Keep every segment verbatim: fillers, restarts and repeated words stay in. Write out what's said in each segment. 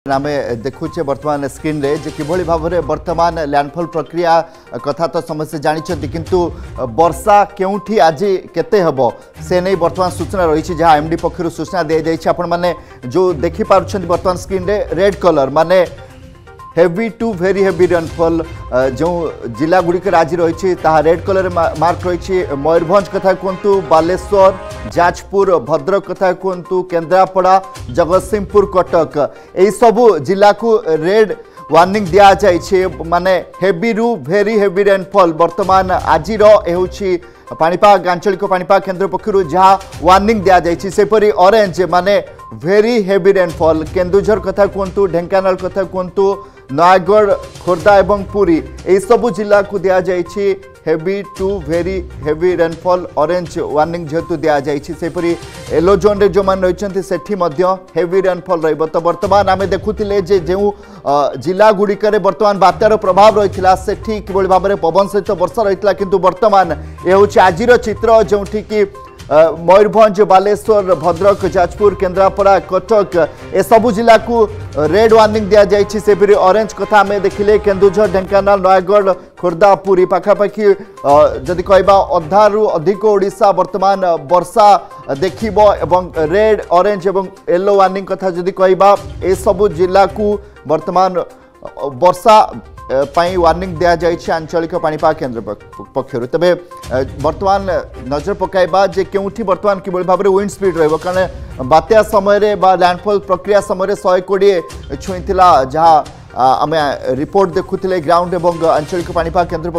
आम देखुचे बर्तमान स्क्रीन रे जे किभली भाव में बर्तमान लैंडफॉल प्रक्रिया कथा तो समस्ते जानते किंतु वर्षा केउठी आज केते हबो से नहीं बर्तमान सूचना रही जहाँ एमडी पक्षर सूचना दी जाइए आपण माने जो देखि पारुछन बर्तमान स्क्रीन रे रेड कलर माने heavy to very heavy rainfall जो जिला गुड़िक आज रही रेड कलर मार्क रही मयूरभंज कथा कहतु बालेश्वर जाजपुर भद्रक कथा कहतु केन्द्रापड़ा जगतसिंहपुर कटक यही सबू जिला को रेड वार्निंग दिया जाइए माने हेवी रु वेरी हेवी रेनफॉल बर्तमान आज पाणीपाग आंचलिक पाणीपाग केन्द्र पक्षर जहाँ वार्निंग दिया जाइए सेपरी ऑरेंज माने वेरी हेवी रेनफॉल केन्दुझर कथा कहतु ढेंकानाल कथा कहतु नयगढ़ खोर्धा एवं पुरी यही सबू जिला को दिया जाइए heavy to very heavy rainfall orange warning जेहेतु दि जापरी येलो जोन रे जो मान रही सेठी हेवी रेनफॉल रही तो बर्तमान आम देखुले जो जिला गुड़िक बर्तमान बात्यार प्रभाव रही सेठी किभली भाव में पवन सहित वर्षा रही किंतु बर्तमान ये हूँ आज चित्र जो कि मयूरभंज बालेश्वर भद्रक जाजपुर केन्द्रापड़ा कटक ए सबू जिला को रेड वार्निंग दिया जाइए सेपरी ऑरेंज कथा आम देखिले केन्दुझर ढेंकानाल नयगढ़ खोर्धा पुरी पाखापाखि जदि कहबा अधारु अधिक ओडिशा बर्तमान वर्षा देखिबो एवं रेड ऑरेंज एवं येलो वार्निंग कथा जदि कहबा ए सबू जिला को बर्तमान वर्षा पाई वार्निंग दिया जाइए आंचलिक पाणीपाग केन्द्र पक्षर तेरे बर्तमान नजर पकाइबा जे केउठी बर्तमान किभली भाव में विंड स्पीड रहिबो कारण बात्या समय बा लैंडफॉल प्रक्रिया समय सौ कोड़े छुईला जहाँ आम रिपोर्ट देखुले ग्राउंड एवं आंचलिक पाणीपाग केन्द्र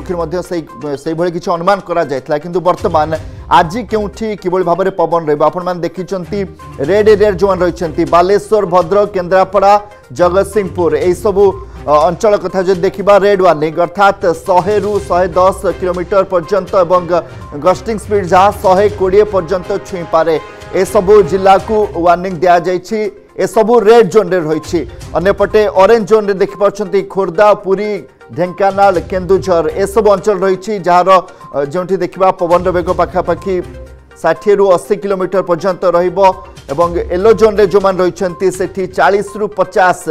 पक्षर भली किसी अनुमान करा जायथिला किंतु बर्तमान आज केउठी किभली भाव में पवन रहिबो आपण माने देखिचंती रेड एरिया जो रही बालेश्वर भद्रक केन्द्रापड़ा जगतसिंहपुर यही सबू अंचल कथा जो देखा रेड वार्निंग अर्थात सौ रु शहे दस किलोमीटर पर्यंत एवं गस्टिंग स्पीड जहाँ शहे कोड़े पर्यंत छुई पारे ए सबू जिला को वार्निंग दिया जाइए ए सबू रेड जोन रे रही अन्यपटे ऑरेंज जोन रे देखि पाछंती खोर्धा पुरी ढेंकानाल केन्दुझर ए सब अंचल रही जार जो देखा पवन वेग पाखापाखि षाठी रु अस्सी किलोमीटर पर्यंत रहिबो एवं येलो जोन रे जो मान रही सेठी चालीस रु पचास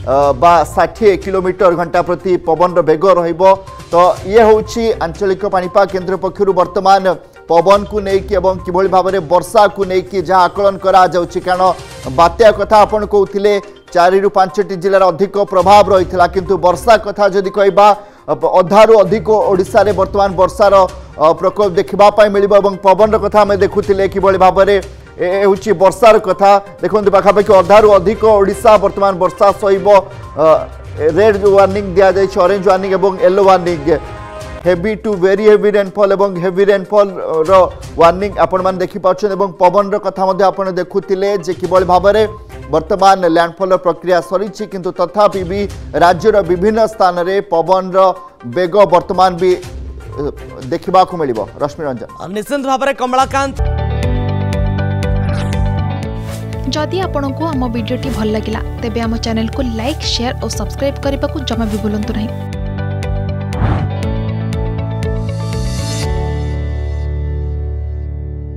बा षाठी किलोमीटर घंटा प्रति पवन वेग रहिबो तो ये होची आंचलिक पाणीपाग केन्द्र पक्षर बर्तमान पवन को लेकिन एवं किभली भाव में वर्षा को लेकिन जहाँ आकलन करा जाउछि कारण बात्या कथा आपण कहते चारि रु पांचटी जिलार अधिक प्रभाव रही है किंतु वर्षा कथा जदि कहबा अधारु अधिक ओडिशा रे बर्तमान वर्षार प्रकोप देखा मिल पवन कथा आम देखुले किभली भाव में हूँ वर्षार कथा देखते पाखापाखि अधारु अधिक ओडिशा बर्तमान वर्षा सहिब रेड वार्निंग दि जाइए ऑरेंज वार्निंग एवं yellow warning heavy to very heavy rainfall एवं हेवी रेनफॉल रो वार्निंग आपण मान देखि पाछन एवं पवन रो कथा मध्ये आपण देखुतिले जे किभली भाव में वर्तमान लैंडफॉल प्रक्रिया सरी किंतु तथापि भी राज्यर विभिन्न स्थान रे पवन रो बेग वर्तमान भी देखा मिल रश्मि रंजन निश्चित भाव में कमलाकांत जदि आपंक आम भिडी भल लगा तेब आम चैनल को लाइक शेयर और सब्सक्राइब करने को जमा भी भूलु नहीं।